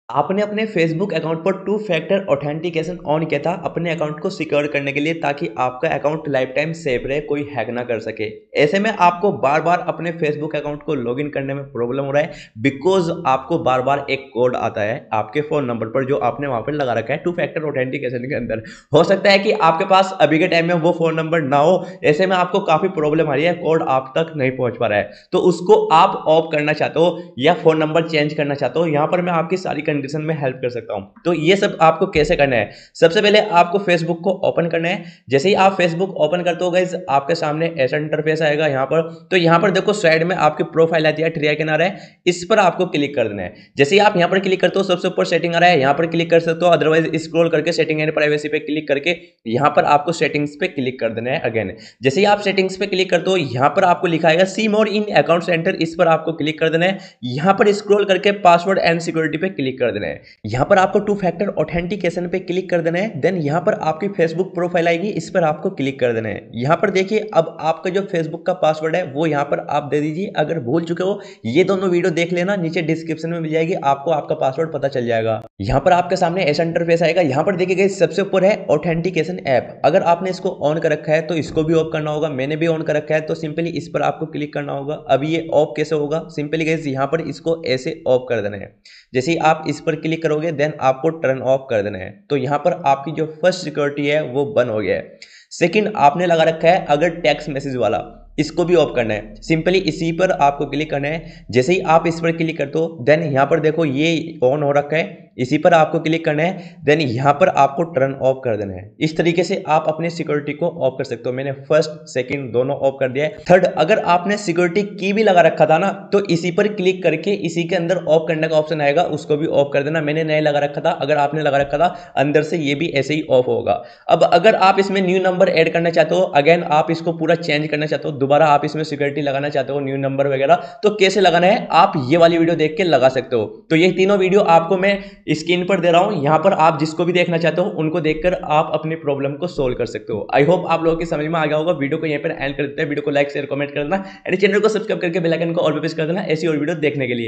आपने अपने Facebook account पर टू फैक्टर ऑथेंटिकेशन ऑन किया था अपने अकाउंट को सिक्योर करने के लिए ताकि आपका अकाउंट लाइफ टाइम सेफ रहे, कोई हैक ना कर सके। ऐसे में आपको बार बार अपने फेसबुक अकाउंट को लॉगिन करने में प्रॉब्लम हो रहा है बिकॉज आपको बार बार एक कोड आता है आपके फोन नंबर पर जो आपने वहां पर लगा रखा है टू फैक्टर ऑथेंटिकेशन के अंदर। हो सकता है कि आपके पास अभी के टाइम में वो फोन नंबर ना हो, ऐसे में आपको काफी प्रॉब्लम आ रही है, कोड आप तक नहीं पहुंच पा रहा है, तो उसको आप ऑफ करना चाहते हो या फोन नंबर चेंज करना चाहते हो, यहां पर मैं आपकी सारी कंडीशन में हेल्प कर सकता हूं। तो ये सब आपको कैसे करना है, सबसे पहले आपको फेसबुक को ओपन करना है। जैसे ही आप फेसबुक ओपन करते हो गाइस, आपके सामने ऐसा इंटरफेस आएगा यहां पर। तो यहां पर देखो साइड में आपकी प्रोफाइल आती है, थ्री आइकन आ रहा है, इस पर आपको क्लिक कर देना है। जैसे ही आप यहां पर क्लिक करते हो सबसे ऊपर सेटिंग आ रहा है, यहां पर क्लिक कर सकते हो, अदरवाइज स्क्रॉल करके सेटिंग एंड प्राइवेसी पे क्लिक करके यहां पर आपको सेटिंग्स पे क्लिक कर देना है अगेन। जैसे ही आप सेटिंग्स पे क्लिक करते हो यहां पर आपको लिखा आएगा सी मोर इन अकाउंट सेंटर, इस पर आपको क्लिक कर देना है। यहां पर स्क्रॉल करके पासवर्ड एंड सिक्योरिटी पे क्लिक कर देना है। यहां पर आपको टू फैक्टर ऑथेंटिकेशन पे क्लिक कर देना है। देन यहां पर आपकी फेसबुक प्रोफाइल आएगी, इस पर आपको क्लिक कर देना है। यहां पर देखिए अब आपका जो फेसबुक का पासवर्ड है वो यहां पर आप दे दीजिए। अगर भूल चुके हो ये दोनों वीडियो देख लेना, नीचे डिस्क्रिप्शन में मिल जाएगी, आपको आपका पासवर्ड पता चल जाएगा। यहां पर आपके सामने ऐसा इंटरफेस आएगा, यहां पर देखिए गाइस सबसे ऊपर है ऑथेंटिकेशन ऐप। अगर आपने इसको ऑन कर रखा है तो इसको भी ऑफ करना होगा, मैंने भी ऑन कर रखा है तो सिंपली इस पर आपको क्लिक करना होगा। अभी ये ऑफ कैसे होगा, सिंपली गाइस यहां पर इसको ऐसे ऑफ कर देना है। जैसे ही आप इस पर क्लिक करोगे देन आपको टर्न ऑफ कर देना है। तो यहां पर आपकी जो फर्स्ट सिक्योरिटी है वो बंद हो गया है। सेकंड आपने लगा रखा है अगर टेक्स्ट मैसेज वाला, इसको भी ऑफ करना है। सिंपली इसी पर आपको क्लिक करना है। जैसे ही आप इस पर क्लिक करते हो देन यहां पर देखो ये ऑन हो रखा है, इसी पर आपको क्लिक करना है। देन यहां पर आपको टर्न ऑफ कर देना है। इस तरीके से आप अपनी सिक्योरिटी को ऑफ कर सकते हो। मैंने फर्स्ट सेकंड दोनों ऑफ कर दिया है। थर्ड, अगर आपने सिक्योरिटी की भी लगा रखा था ना तो इसी पर क्लिक करके इसी के अंदर ऑफ करने का ऑप्शन आएगा, उसको भी ऑफ कर देना। मैंने नहीं लगा रखा था, अगर आपने लगा रखा था अंदर से ये भी ऐसे ही ऑफ होगा। अब अगर आप इसमें न्यू नंबर ऐड करना चाहते हो, अगेन आप इसको पूरा चेंज करना चाहते हो, दोबारा आप इसमें सिक्योरिटी लगाना चाहते हो न्यू नंबर वगैरह, तो कैसे लगाना है आप ये वाली वीडियो देख के लगा सकते हो। तो ये तीनों वीडियो आपको मैं स्क्रीन पर दे रहा हूं, यहां पर आप जिसको भी देखना चाहते हो उनको देखकर आप अपनी प्रॉब्लम को सोल्व कर सकते हो। आई होप आप लोगों की समझ में आ गया होगा। वीडियो को यहीं पर एंड कर देते हैं। वीडियो को लाइक शेयर कमेंट कर देना, चैनल को सब्सक्राइब करके बेल आइकन को ऑल पे प्रेस कर देना ऐसी और वीडियो देखने के लिए।